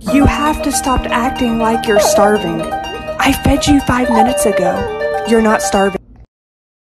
You have to stop acting like you're starving. I fed you 5 minutes ago. You're not starving.